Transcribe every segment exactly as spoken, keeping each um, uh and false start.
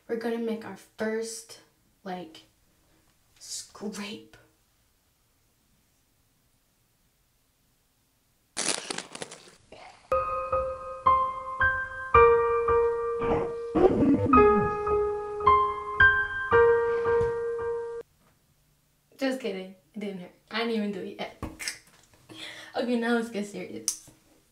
we're gonna make our first like scrape. Just kidding, it didn't hurt. I didn't even do it yet. Okay, now let's get serious.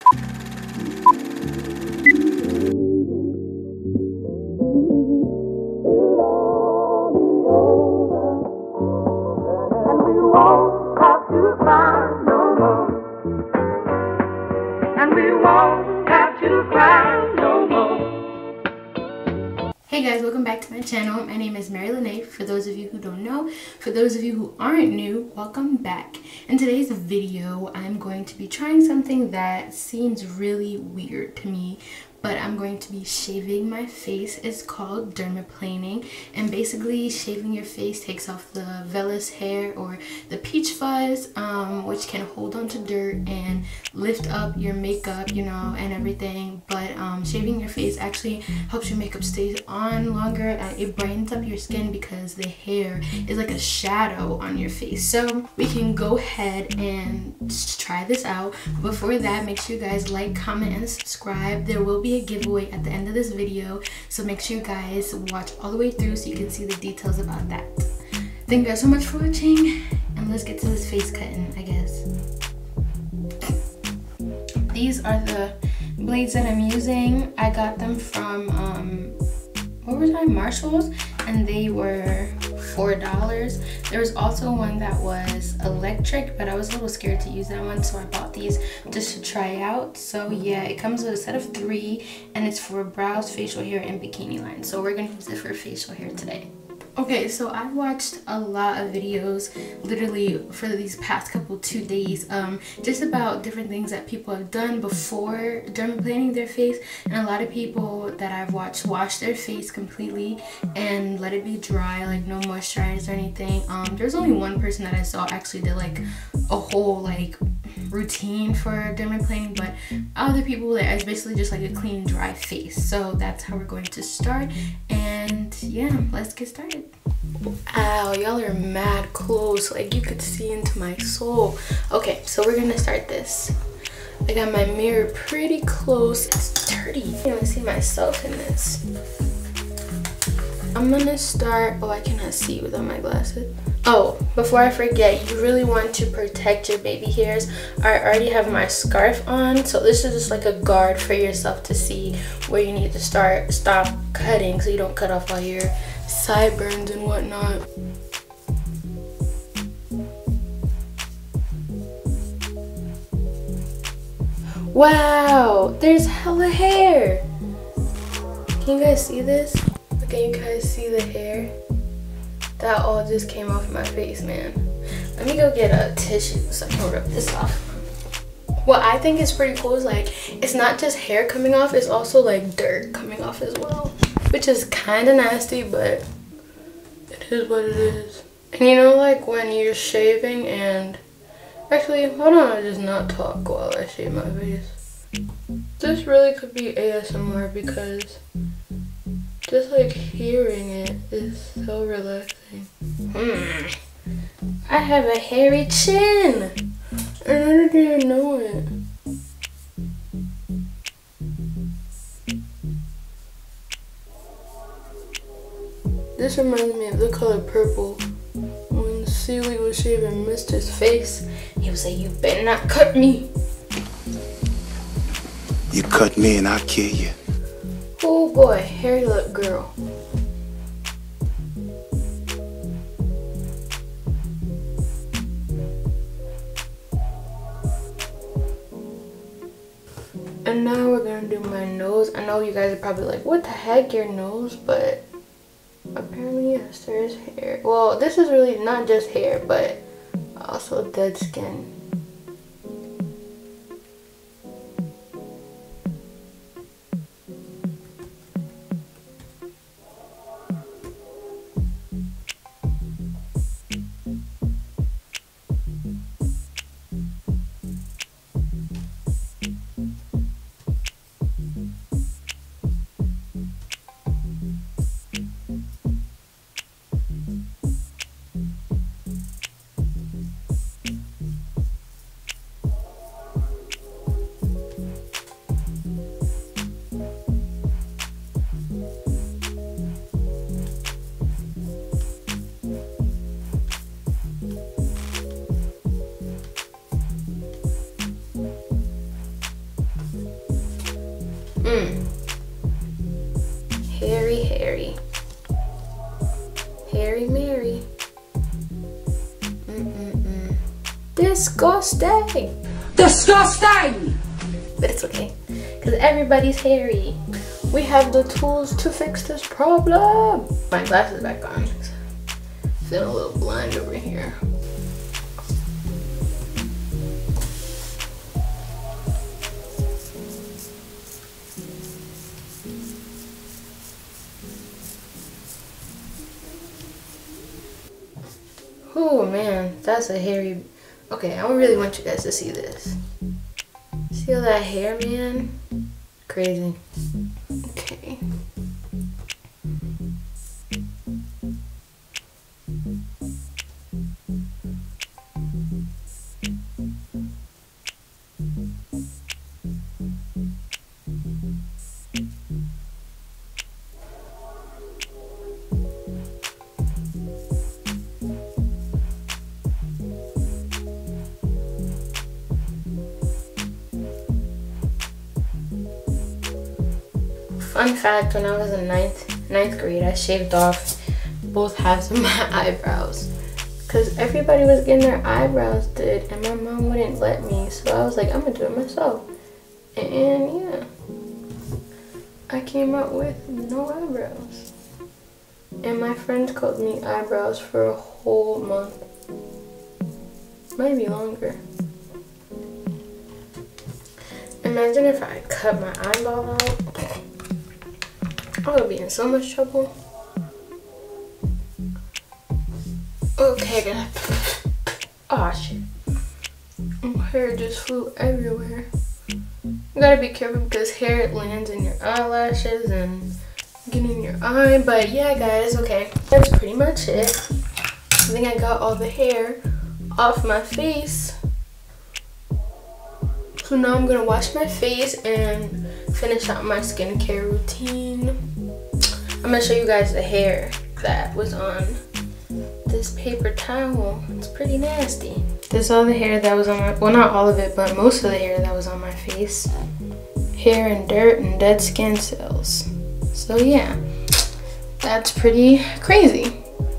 Hey guys, welcome back to my channel. My name is Mary Lene. For those of you who don't know, for those of you who aren't new, welcome back. In today's video, I'm going to be trying something that seems really weird to me, but I'm going to be shaving my face. It's called dermaplaning, and basically shaving your face takes off the vellus hair or the peach fuzz, um, which can hold onto dirt and lift up your makeup, you know, and everything. But um, shaving your face actually helps your makeup stay on longer, and it brightens up your skin because the hair is like a shadow on your face. So we can go ahead and try this out. Before that, make sure you guys like, comment, and subscribe. There will be a giveaway at the end of this video, so make sure you guys watch all the way through so you can see the details about that. Thank you guys so much for watching, and let's get to this face cutting, I guess. These are the blades that I'm using. I got them from um what was I, Marshalls, and they were four dollars. There was also one that was electric, but I was a little scared to use that one, so I bought these just to try out. So yeah, it comes with a set of three, and it's for brows, facial hair, and bikini line. So we're gonna use it for facial hair today. Okay, so I watched a lot of videos literally for these past couple two days um, just about different things that people have done before dermaplaning their face, and a lot of people that I've watched wash their face completely and let it be dry, like no moisturizer or anything. Um, there's only one person that I saw actually did like a whole like routine for dermaplaning, but other people, that it's basically just like a clean dry face. So that's how we're going to start, and yeah, let's get started. Ow, y'all are mad close, like you could see into my soul. Okay, so we're gonna start this. I got my mirror pretty close. It's dirty. I can't even see myself in this. I'm gonna start. Oh, I cannot see without my glasses. Oh, before I forget, you really want to protect your baby hairs. I already have my scarf on, so this is just like a guard for yourself to see where you need to start stop cutting, so you don't cut off all your sideburns and whatnot. Wow, there's hella hair. Can you guys see this? Can you guys see the hair? That all just came off my face, man. Let me go get a tissue so I can rip this off. What I think is pretty cool is like, it's not just hair coming off, it's also like dirt coming off as well, which is kind of nasty, but it is what it is. And you know, like when you're shaving and actually, hold on, I just not talk while I shave my face. This really could be A S M R because just like hearing it is so relaxing. Hmm. I have a hairy chin, and I didn't even know it. This reminds me of the color purple. When Sealy was shaving Mister's face, he was like, "You better not cut me." You cut me and I'll kill you. Oh boy, hairy lip girl. And now we're gonna do my nose. I know you guys are probably like, what the heck, your nose? But apparently, yes, there is hair. Well, this is really not just hair, but also dead skin. hairy. Hairy Mary. Mm-mm-mm. Disgusting. Disgusting! But it's okay, because everybody's hairy. We have the tools to fix this problem. My glasses back on. Feeling a little blind over here. Oh man, that's a hairy. Okay, I really want you guys to see this. See all that hair, man? Crazy. Okay. Fun fact, when I was in ninth, ninth grade, I shaved off both halves of my eyebrows. Because everybody was getting their eyebrows did, and my mom wouldn't let me. So I was like, I'm going to do it myself. And yeah, I came out with no eyebrows. And my friends called me eyebrows for a whole month. Maybe longer. Imagine if I cut my eyeball out. I would be in so much trouble. Okay, guys. Oh shit. My hair just flew everywhere. You gotta be careful because hair lands in your eyelashes and get in your eye. But yeah, guys, okay. That's pretty much it. I think I got all the hair off my face. So now I'm gonna wash my face and finish out my skincare routine. I'm gonna show you guys the hair that was on this paper towel. It's pretty nasty. This is all the hair that was on my, well, not all of it, but most of the hair that was on my face. Hair and dirt and dead skin cells. So yeah, that's pretty crazy.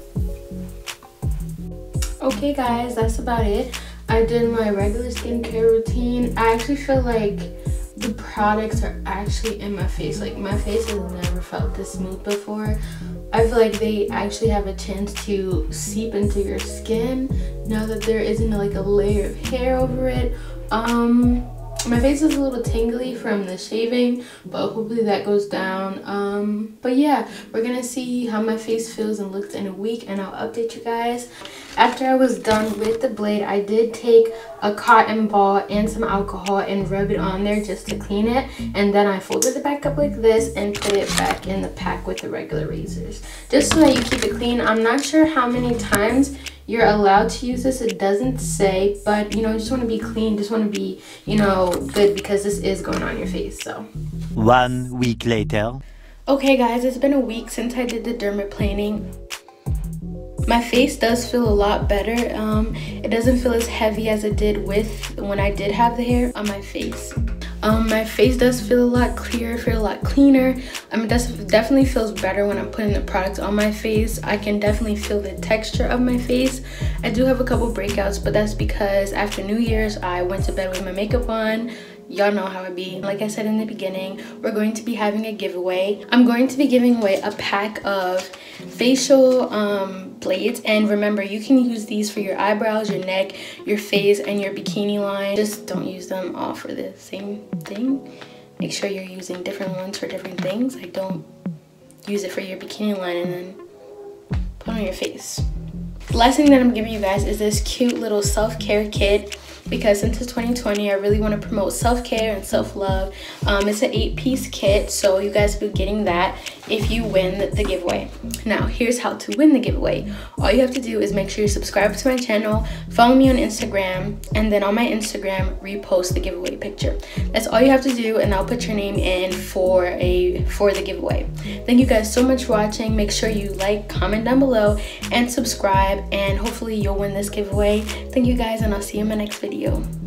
Okay guys, that's about it. I did my regular skincare routine. I actually feel like the products are actually in my face. Like, my face has never felt this smooth before. I feel like they actually have a chance to seep into your skin now that there isn't like a layer of hair over it. Um, my face is a little tingly from the shaving, but hopefully that goes down. Um, but yeah, we're gonna see how my face feels and looks in a week, and I'll update you guys. After I was done with the blade, I did take a cotton ball and some alcohol and rub it on there just to clean it, and then I folded it back up like this and put it back in the pack with the regular razors, just so that you keep it clean. I'm not sure how many times you're allowed to use this, it doesn't say, but you know, you just want to be clean, just want to be, you know, good, because this is going on your face. So one week later. Okay guys, it's been a week since I did the dermaplaning. My face does feel a lot better. Um, it doesn't feel as heavy as it did with when I did have the hair on my face. Um, my face does feel a lot clearer, feel a lot cleaner. Um, it does, definitely feels better when I'm putting the products on my face. I can definitely feel the texture of my face. I do have a couple breakouts, but that's because after New Year's, I went to bed with my makeup on. Y'all know how it be. Like I said in the beginning, we're going to be having a giveaway. I'm going to be giving away a pack of facial um, blades. And remember, you can use these for your eyebrows, your neck, your face, and your bikini line. Just don't use them all for the same thing. Make sure you're using different ones for different things. Like, don't use it for your bikini line and then put on your face. The last thing that I'm giving you guys is this cute little self-care kit, because since it's twenty twenty, I really want to promote self-care and self-love. Um, it's an eight-piece kit, so you guys will be getting that if you win the giveaway. Now, here's how to win the giveaway. All you have to do is make sure you subscribe to my channel, follow me on Instagram, and then on my Instagram, repost the giveaway picture. That's all you have to do, and I'll put your name in for a for the giveaway. Thank you guys so much for watching. Make sure you like, comment down below, and subscribe, and hopefully you'll win this giveaway. Thank you guys, and I'll see you in my next video.